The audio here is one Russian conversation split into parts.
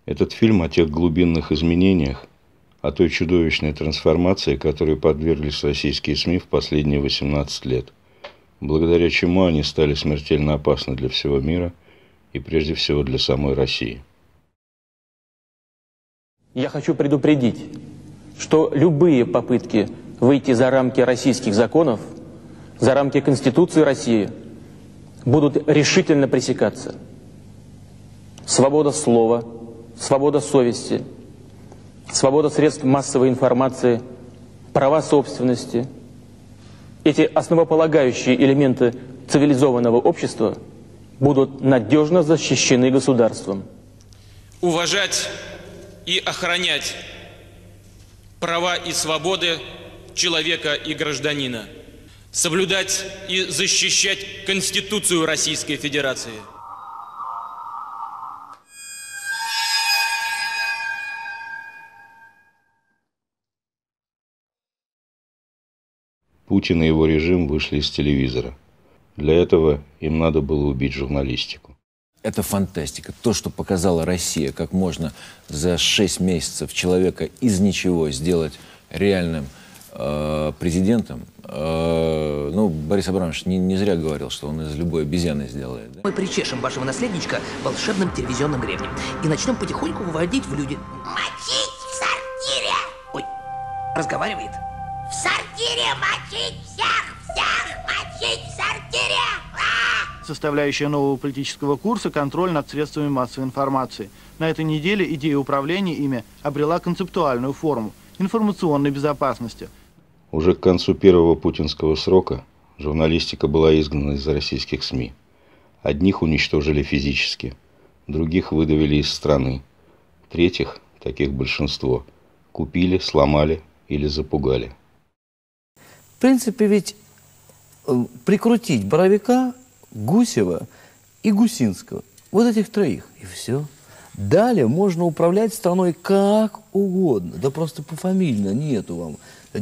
Этот фильм о тех глубинных изменениях, о той чудовищной трансформации, которой подверглись российские СМИ в последние 18 лет, благодаря чему они стали смертельно опасны для всего мира и прежде всего для самой России. Я хочу предупредить, что любые попытки выйти за рамки российских законов, за рамки Конституции России, будут решительно пресекаться. Свобода слова, свобода совести, свобода средств массовой информации, права собственности. Эти основополагающие элементы цивилизованного общества будут надежно защищены государством. Уважать и охранять права и свободы человека и гражданина. Соблюдать и защищать Конституцию Российской Федерации. Путин и его режим вышли из телевизора. Для этого им надо было убить журналистику. Это фантастика. То, что показала Россия, как можно за 6 месяцев человека из ничего сделать реальным президентом. Ну, Борис Абрамович не зря говорил, что он из любой обезьяны сделает. Да? Мы причешем вашего наследничка волшебным телевизионным гребнем и начнем потихоньку выводить в люди. Мочить в сортире! Ой, разговаривает. В сортире мочить всех мочить в сортире! Составляющая нового политического курса – контроль над средствами массовой информации. На этой неделе идея управления ими обрела концептуальную форму – информационной безопасности. Уже к концу первого путинского срока журналистика была изгнана из российских СМИ. Одних уничтожили физически, других выдавили из страны. Третьих, таких большинство, купили, сломали или запугали. В принципе, ведь прикрутить Боровика, Гусева и Гусинского, вот этих троих, и все. Далее можно управлять страной как угодно, да просто пофамильно, нету вам.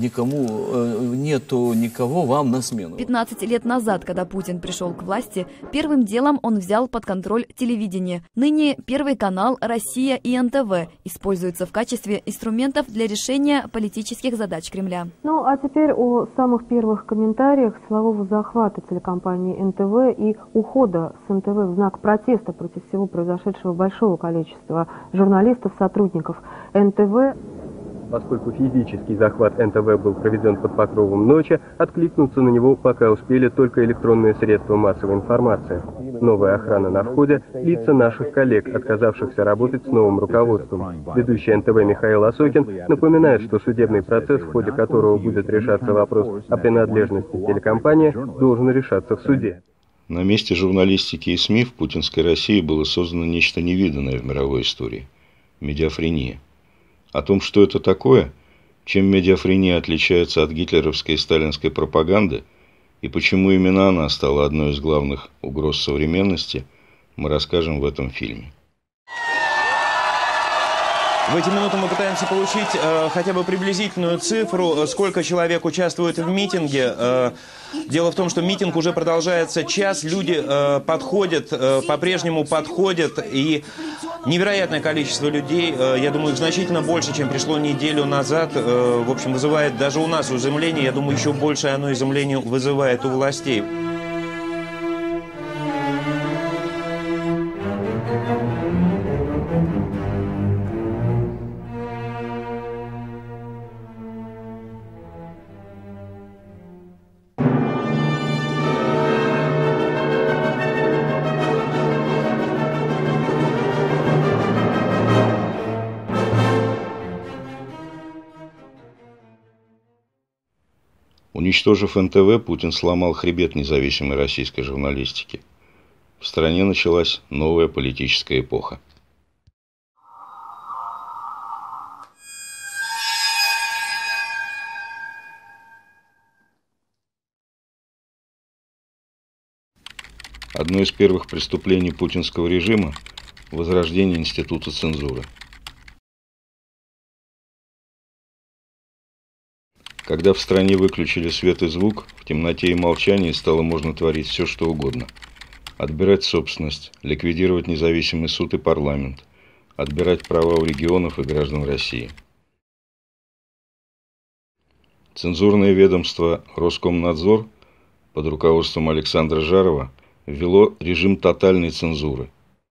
Нету никого вам на смену. 15 лет назад, когда Путин пришел к власти, первым делом он взял под контроль телевидение. Ныне Первый канал, Россия и НТВ используются в качестве инструментов для решения политических задач Кремля. Ну, а теперь о самых первых комментариях силового захвата телекомпании НТВ и ухода с НТВ в знак протеста против всего произошедшего большого количества журналистов, сотрудников НТВ. Поскольку физический захват НТВ был проведен под покровом ночи, откликнуться на него пока успели только электронные средства массовой информации. Новая охрана на входе – лица наших коллег, отказавшихся работать с новым руководством. Ведущий НТВ Михаил Осокин напоминает, что судебный процесс, в ходе которого будет решаться вопрос о принадлежности телекомпании, должен решаться в суде. На месте журналистики и СМИ в путинской России было создано нечто невиданное в мировой истории – медиафрения. О том, что это такое, чем медиафрения отличается от гитлеровской и сталинской пропаганды, и почему именно она стала одной из главных угроз современности, мы расскажем в этом фильме. В эти минуты мы пытаемся получить хотя бы приблизительную цифру, сколько человек участвует в митинге. Дело в том, что митинг уже продолжается час, люди подходят, по-прежнему подходят, и невероятное количество людей, я думаю, их значительно больше, чем пришло неделю назад, в общем, вызывает даже у нас изумление, я думаю, еще больше оно изумление вызывает у властей. Уничтожив НТВ, Путин сломал хребет независимой российской журналистики. В стране началась новая политическая эпоха. Одно из первых преступлений путинского режима – возрождение института цензуры. Когда в стране выключили свет и звук, в темноте и молчании стало можно творить все, что угодно. Отбирать собственность, ликвидировать независимый суд и парламент, отбирать права у регионов и граждан России. Цензурное ведомство Роскомнадзор под руководством Александра Жарова ввело режим тотальной цензуры.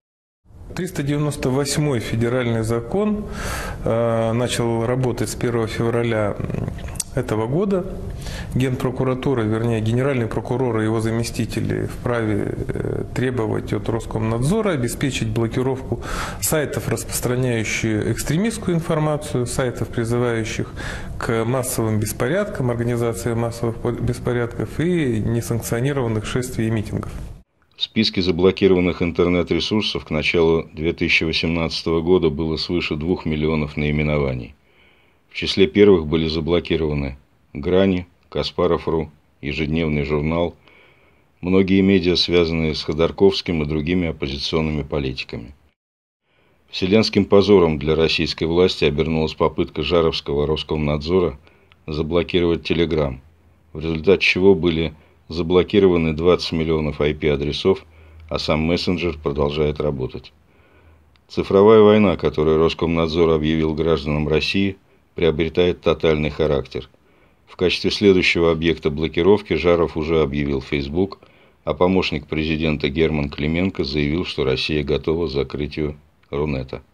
398-й федеральный закон начал работать с 1 февраля этого года. Генпрокуратура, вернее, генеральный прокурор и его заместители вправе требовать от Роскомнадзора обеспечить блокировку сайтов, распространяющих экстремистскую информацию, сайтов, призывающих к массовым беспорядкам, организации массовых беспорядков и несанкционированных шествий и митингов. В списке заблокированных интернет-ресурсов к началу 2018 года было свыше 2 миллионов наименований. В числе первых были заблокированы «Грани», «Каспаров.ру», «Ежедневный журнал», многие медиа, связанные с Ходорковским и другими оппозиционными политиками. Вселенским позором для российской власти обернулась попытка Жаровского Роскомнадзора заблокировать Telegram, в результате чего были заблокированы 20 миллионов IP-адресов, а сам мессенджер продолжает работать. Цифровая война, которую Роскомнадзор объявил гражданам России, приобретает тотальный характер. В качестве следующего объекта блокировки Жаров уже объявил Facebook, а помощник президента Герман Клименко заявил, что Россия готова к закрытию Рунета.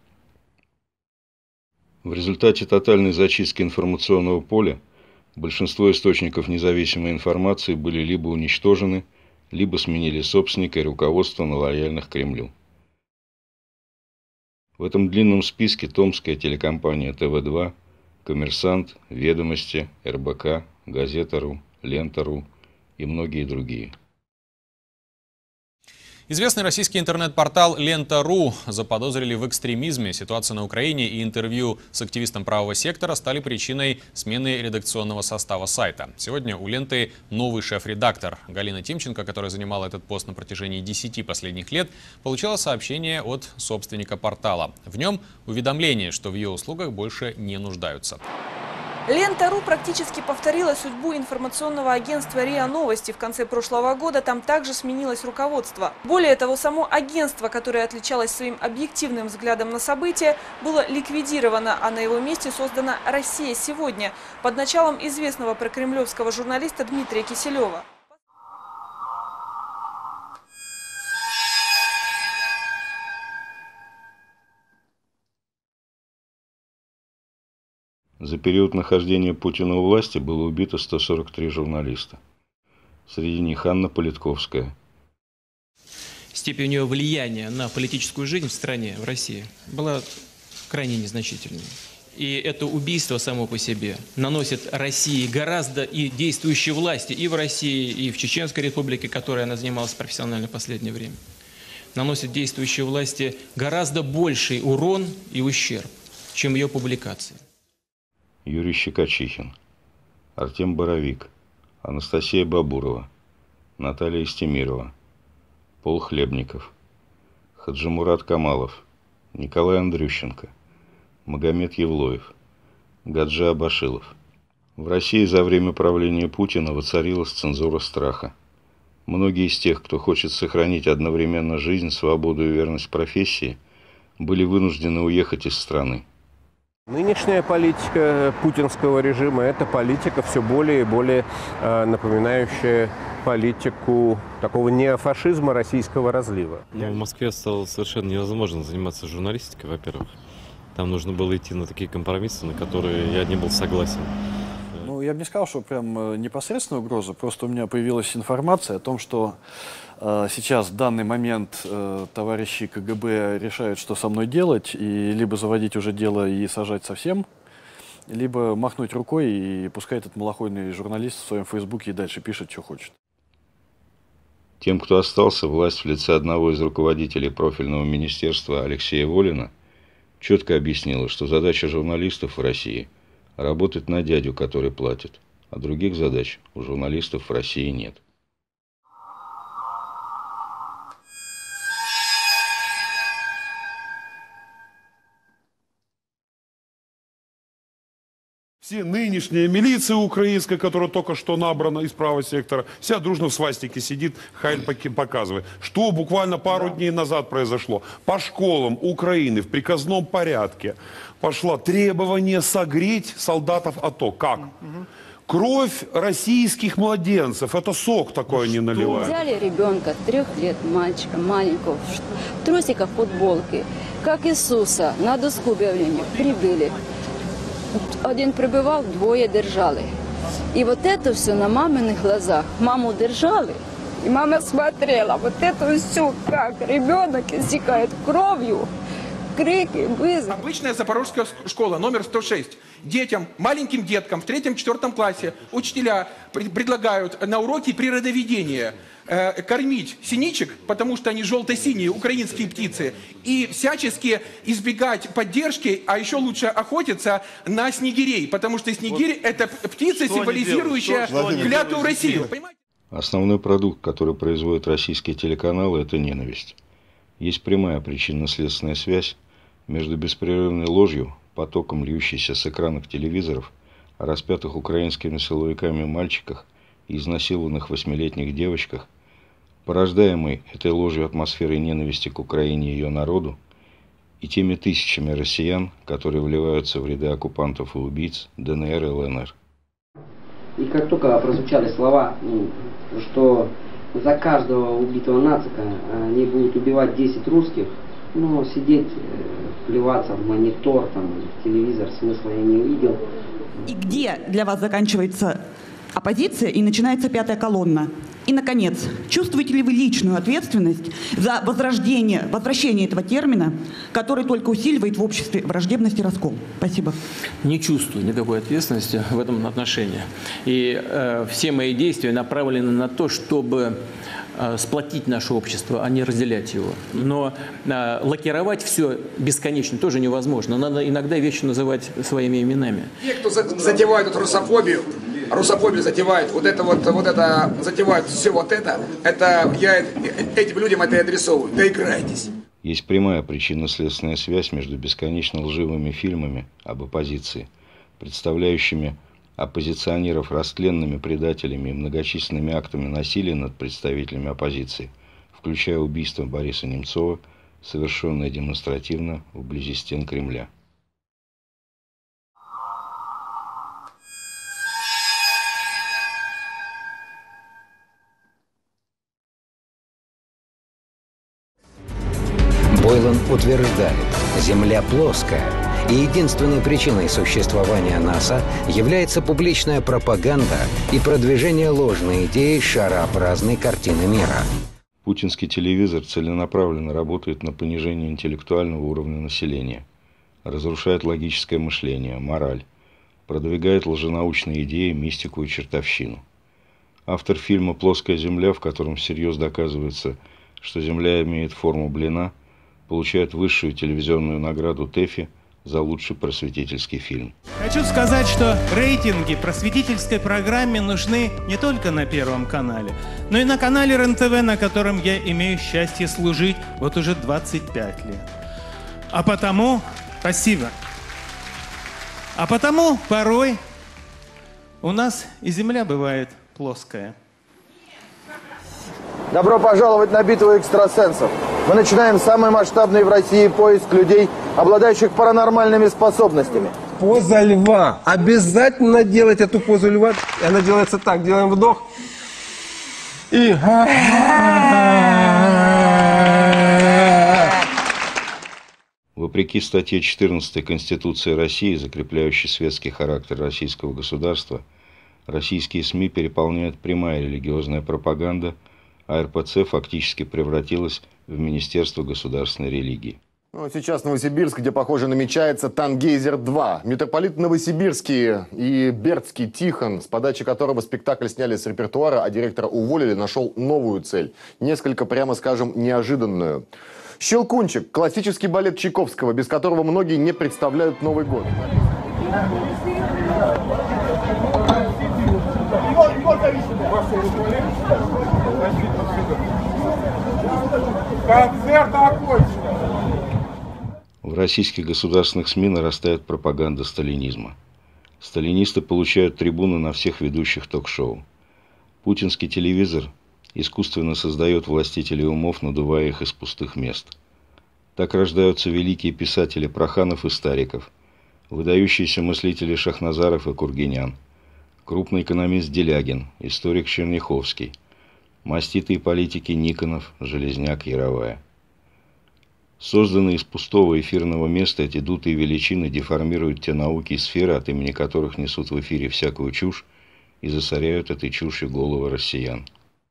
В результате тотальной зачистки информационного поля большинство источников независимой информации были либо уничтожены, либо сменили собственника и руководство на лояльных Кремлю. В этом длинном списке томская телекомпания ТВ-2, Коммерсант, Ведомости, РБК, Газета.ру, Лента.ру и многие другие. Известный российский интернет-портал Лента.ру заподозрили в экстремизме. Ситуация на Украине и интервью с активистом правого сектора стали причиной смены редакционного состава сайта. Сегодня у Ленты новый шеф-редактор. Галина Тимченко, которая занимала этот пост на протяжении 10 последних лет, получила сообщение от собственника портала. В нем уведомление, что в ее услугах больше не нуждаются. Лента.ру практически повторила судьбу информационного агентства РИА Новости. В конце прошлого года там также сменилось руководство. Более того, само агентство, которое отличалось своим объективным взглядом на события, было ликвидировано, а на его месте создана «Россия сегодня» под началом известного прокремлевского журналиста Дмитрия Киселева. За период нахождения Путина у власти было убито 143 журналиста. Среди них Анна Политковская. Степень ее влияния на политическую жизнь в стране, в России, была крайне незначительной. И это убийство само по себе наносит России гораздо, и действующей власти и в России, и в Чеченской республике, которой она занималась профессионально в последнее время, наносит действующей власти гораздо больший урон и ущерб, чем ее публикации. Юрий Щекочихин, Артем Боровик, Анастасия Бабурова, Наталья Истемирова, Пол Хлебников, Хаджимурат Камалов, Николай Андрющенко, Магомед Евлоев, Гаджи Абашилов. В России за время правления Путина воцарилась цензура страха. Многие из тех, кто хочет сохранить одновременно жизнь, свободу и верность профессии, были вынуждены уехать из страны. Нынешняя политика путинского режима – это политика все более и более напоминающая политику такого неофашизма российского разлива. В Москве стало совершенно невозможно заниматься журналистикой, во-первых. Там нужно было идти на такие компромиссы, на которые я не был согласен. Ну, я бы не сказал, что прям непосредственная угроза, просто у меня появилась информация о том, что сейчас в данный момент товарищи КГБ решают, что со мной делать, и либо заводить уже дело и сажать совсем, либо махнуть рукой и пускай этот малохольный журналист в своем фейсбуке и дальше пишет, что хочет. Тем, кто остался, власть в лице одного из руководителей профильного министерства Алексея Волина четко объяснила, что задача журналистов в России – работать на дядю, который платит, а других задач у журналистов в России нет. Все нынешняя милиция украинская, которая только что набрана из правого сектора, вся дружно в свастике сидит, хайль показывает. Что буквально пару дней назад произошло? По школам Украины в приказном порядке пошло требование согреть солдатов АТО. Как? Кровь российских младенцев. Это сок такой они наливают. Взяли ребенка 3 лет, мальчика маленького, в трусиках, футболке, как Иисуса, на доску объявления прибили. Один прибивал, 2 держали. И вот это все на маминых глазах. Маму держали, и мама смотрела. Вот это все, как ребенок истекает кровью, крики, вызов. Обычная запорожская школа, номер 106. Детям, маленьким деткам в 3-4 классе учителя предлагают на уроке природоведения кормить синичек, потому что они желто-синие, украинские птицы, и всячески избегать поддержки, а еще лучше охотиться на снегирей, потому что снегирь – это птица, символизирующая клятву России. Основной продукт, который производят российские телеканалы – это ненависть. Есть прямая причинно-следственная связь между беспрерывной ложью, потоком льющейся с экранов телевизоров, о распятых украинскими силовиками мальчиках и изнасилованных 8-летних девочках, порождаемой этой ложью атмосферой ненависти к Украине и ее народу, и теми тысячами россиян, которые вливаются в ряды оккупантов и убийц ДНР и ЛНР. И как только прозвучали слова, что за каждого убитого нацика они будут убивать 10 русских, но сидеть, плеваться в монитор, там, в телевизор, смысла я не увидел. И где для вас заканчивается оппозиция и начинается 5-я колонна? И, наконец, чувствуете ли вы личную ответственность за возвращение этого термина, который только усиливает в обществе враждебность и раскол? Спасибо. Не чувствую никакой ответственности в этом отношении. И все мои действия направлены на то, чтобы сплотить наше общество, а не разделять его. Но лакировать все бесконечно тоже невозможно. Надо иногда вещи называть своими именами. Те, кто затевает эту русофобию затевают, затевают все этим людям это и адресовывают. Доиграйтесь. Есть прямая причинно-следственная связь между бесконечно лживыми фильмами об оппозиции, представляющими оппозиционеров растленными предателями и многочисленными актами насилия над представителями оппозиции, включая убийство Бориса Немцова, совершенное демонстративно вблизи стен Кремля. Бойлан утверждает, Земля плоская, и единственной причиной существования НАСА является публичная пропаганда и продвижение ложной идеи шарообразной картины мира. Путинский телевизор целенаправленно работает на понижение интеллектуального уровня населения, разрушает логическое мышление, мораль, продвигает лженаучные идеи, мистику и чертовщину. Автор фильма «Плоская земля», в котором всерьез доказывается, что Земля имеет форму блина, получает высшую телевизионную награду ТЭФИ за лучший просветительский фильм. Хочу сказать, что рейтинги просветительской программе нужны не только на Первом канале, но и на канале РЕН-ТВ, на котором я имею счастье служить вот уже 25 лет. А потому, спасибо, порой у нас и земля бывает плоская. Добро пожаловать на битву экстрасенсов. Мы начинаем самый масштабный в России поиск людей, обладающих паранормальными способностями. Поза льва. Обязательно делать эту позу льва. И она делается так. Делаем вдох. И... Вопреки статье 14 Конституции России, закрепляющей светский характер российского государства, российские СМИ переполняют прямая религиозная пропаганда, а РПЦ фактически превратилась в Министерство государственной религии. Сейчас Новосибирск, где, похоже, намечается Тангейзер-2. Митрополит Новосибирский и Бердский Тихон, с подачи которого спектакль сняли с репертуара, а директора уволили, нашел новую цель. Несколько, прямо скажем, неожиданную. «Щелкунчик» – классический балет Чайковского, без которого многие не представляют Новый год. Концерт окончен. В российских государственных СМИ нарастает пропаганда сталинизма. Сталинисты получают трибуны на всех ведущих ток-шоу. Путинский телевизор искусственно создает властителей умов, надувая их из пустых мест. Так рождаются великие писатели Проханов и Стариков, выдающиеся мыслители Шахназаров и Кургинян, крупный экономист Делягин, историк Черняховский, маститые политики Никонов, Железняк, Яровая. Созданные из пустого эфирного места эти дутые величины деформируют те науки и сферы, от имени которых несут в эфире всякую чушь, и засоряют этой чушью головы россиян.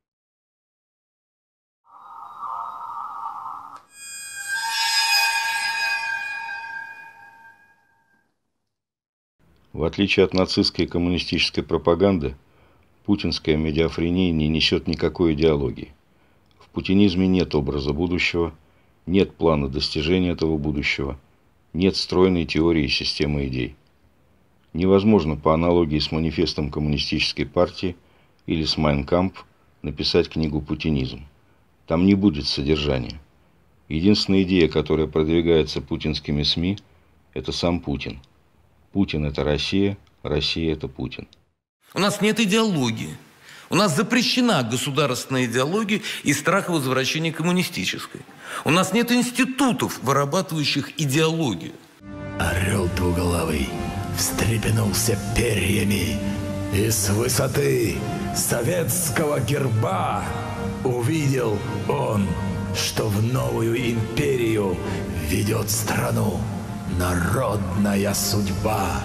В отличие от нацистской и коммунистической пропаганды, путинская медиафрения не несет никакой идеологии. В путинизме нет образа будущего, нет плана достижения этого будущего, нет стройной теории и системы идей. Невозможно по аналогии с манифестом коммунистической партии или с Mein Kampf написать книгу «Путинизм». Там не будет содержания. Единственная идея, которая продвигается путинскими СМИ, это сам Путин. Путин – это Россия, Россия – это Путин. У нас нет идеологии. У нас запрещена государственная идеология и страх возвращения коммунистической. У нас нет институтов, вырабатывающих идеологию. Орел двуглавый встрепенулся перьями, и с высоты советского герба увидел он, что в новую империю ведет страну народная судьба.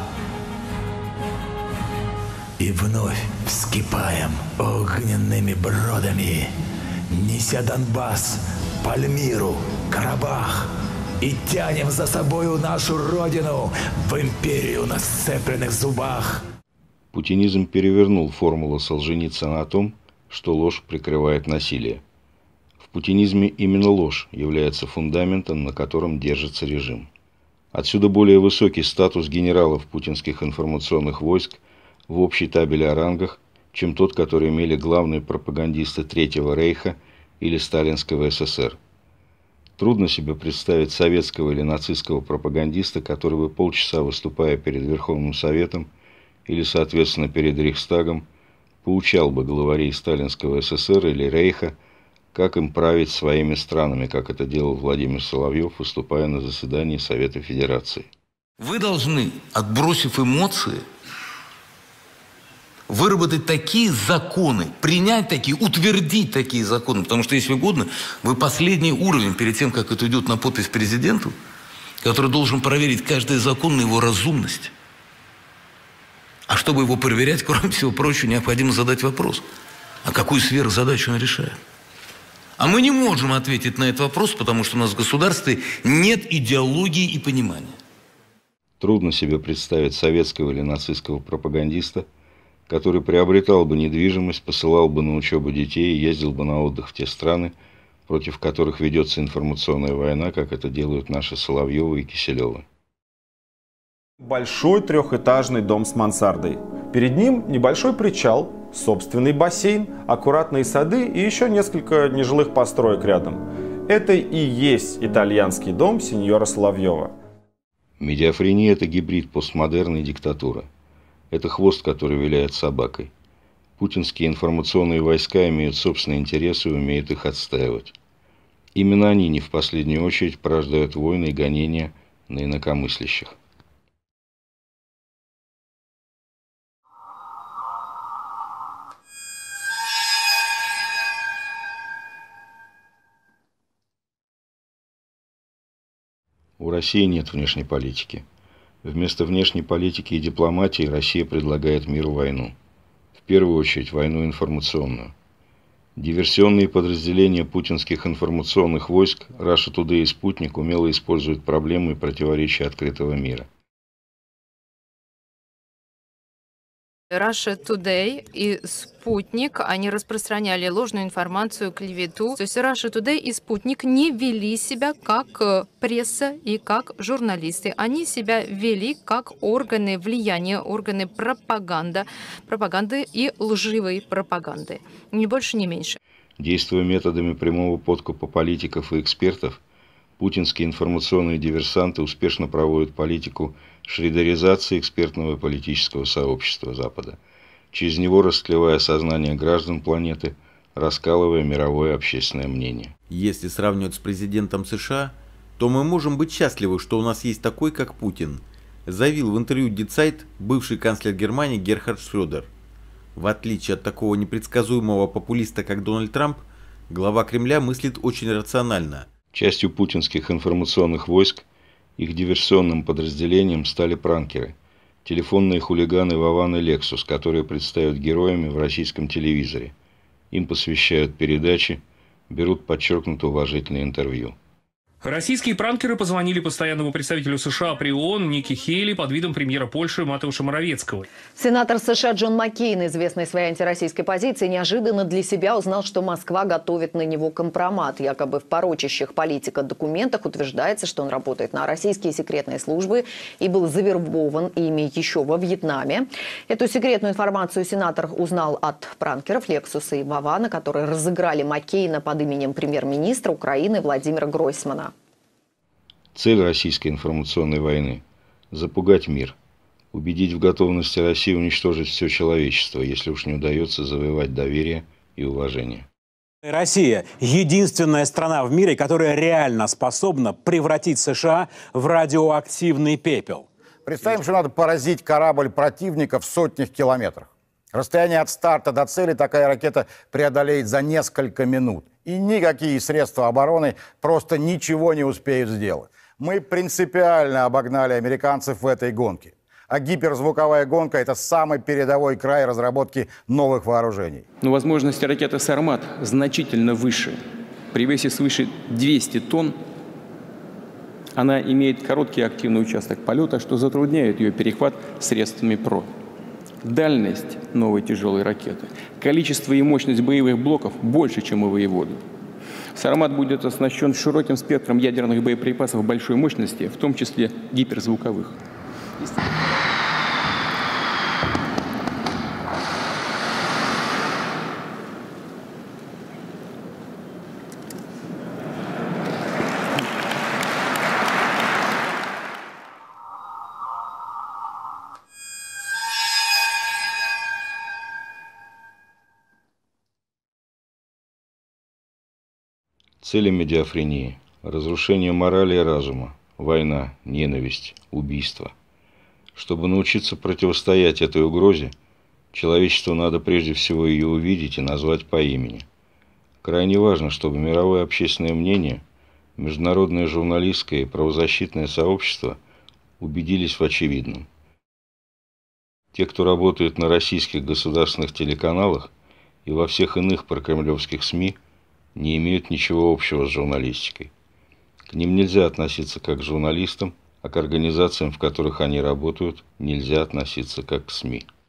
И вновь вскипаем огненными бродами, неся Донбасс, Пальмиру, Карабах, и тянем за собою нашу родину в империю на сцепленных зубах. Путинизм перевернул формулу Солженицына о том, что ложь прикрывает насилие. В путинизме именно ложь является фундаментом, на котором держится режим. Отсюда более высокий статус генералов путинских информационных войск в общей табеле о рангах, чем тот, который имели главные пропагандисты Третьего Рейха или Сталинского СССР. Трудно себе представить советского или нацистского пропагандиста, который бы полчаса, выступая перед Верховным Советом или, соответственно, перед Рейхстагом, поучал бы главарей Сталинского СССР или Рейха, как им править своими странами, как это делал Владимир Соловьев, выступая на заседании Совета Федерации. Вы должны, отбросив эмоции, выработать такие законы, принять такие, утвердить такие законы. Потому что, если угодно, вы последний уровень перед тем, как это идет на подпись президенту, который должен проверить каждый закон на его разумность. А чтобы его проверять, кроме всего прочего, необходимо задать вопрос, а какую сверхзадачу он решает. А мы не можем ответить на этот вопрос, потому что у нас в государстве нет идеологии и понимания. Трудно себе представить советского или нацистского пропагандиста, который приобретал бы недвижимость, посылал бы на учебу детей и ездил бы на отдых в те страны, против которых ведется информационная война, как это делают наши Соловьевы и Киселевы. Большой трехэтажный дом с мансардой. Перед ним небольшой причал, собственный бассейн, аккуратные сады и еще несколько нежилых построек рядом. Это и есть итальянский дом сеньора Соловьева. Медиафрения – это гибрид постмодерна и диктатуры. Это хвост, который виляет собакой. Путинские информационные войска имеют собственные интересы и умеют их отстаивать. Именно они не в последнюю очередь порождают войны и гонения на инакомыслящих. У России нет внешней политики. Вместо внешней политики и дипломатии Россия предлагает миру войну. В первую очередь войну информационную. Диверсионные подразделения путинских информационных войск Russia Today и Спутник умело используют проблемы и противоречия открытого мира. Russia Today и Спутник, они распространяли ложную информацию, клевету. То есть Russia Today и Спутник не вели себя как пресса и как журналисты. Они себя вели как органы влияния, органы пропаганды и лживой пропаганды. Ни больше, ни меньше. Действуя методами прямого подкупа политиков и экспертов, Путинские информационные диверсанты успешно проводят политику шредеризации экспертного и политического сообщества Запада, через него растлевая сознание граждан планеты, раскалывая мировое общественное мнение. Если сравнивать с президентом США, то мы можем быть счастливы, что у нас есть такой, как Путин, заявил в интервью Die Zeit бывший канцлер Германии Герхард Шрёдер. В отличие от такого непредсказуемого популиста, как Дональд Трамп, глава Кремля мыслит очень рационально. Частью путинских информационных войск, их диверсионным подразделением стали пранкеры, телефонные хулиганы Вован и Лексус, которые предстают героями в российском телевизоре. Им посвящают передачи, берут подчеркнуто уважительные интервью. Российские пранкеры позвонили постоянному представителю США при ООН Никки Хейли под видом премьера Польши Матеуша Моровецкого. Сенатор США Джон Маккейн, известный своей антироссийской позицией, неожиданно для себя узнал, что Москва готовит на него компромат. Якобы в порочащих политика документах утверждается, что он работает на российские секретные службы и был завербован ими еще во Вьетнаме. Эту секретную информацию сенатор узнал от пранкеров Лексуса и Вована, которые разыграли Маккейна под именем премьер-министра Украины Владимира Гройсмана. Цель российской информационной войны – запугать мир, убедить в готовности России уничтожить все человечество, если уж не удается завоевать доверие и уважение. Россия – единственная страна в мире, которая реально способна превратить США в радиоактивный пепел. Представим, что надо поразить корабль противника в сотнях километрах. Расстояние от старта до цели такая ракета преодолеет за несколько минут. И никакие средства обороны просто ничего не успеют сделать. Мы принципиально обогнали американцев в этой гонке. А гиперзвуковая гонка – это самый передовой край разработки новых вооружений. Но возможности ракеты «Сармат» значительно выше. При весе свыше 200 тонн она имеет короткий активный участок полета, что затрудняет ее перехват средствами ПРО. Дальность новой тяжелой ракеты, количество и мощность боевых блоков больше, чем у «Воеводы». «Сармат» будет оснащен широким спектром ядерных боеприпасов большой мощности, в том числе гиперзвуковых. Цели медиафрении – разрушение морали и разума, война, ненависть, убийство. Чтобы научиться противостоять этой угрозе, человечеству надо прежде всего ее увидеть и назвать по имени. Крайне важно, чтобы мировое общественное мнение, международное журналистское и правозащитное сообщество убедились в очевидном. Те, кто работает на российских государственных телеканалах и во всех иных прокремлевских СМИ, не имеют ничего общего с журналистикой. К ним нельзя относиться как к журналистам, а к организациям, в которых они работают, нельзя относиться как к СМИ.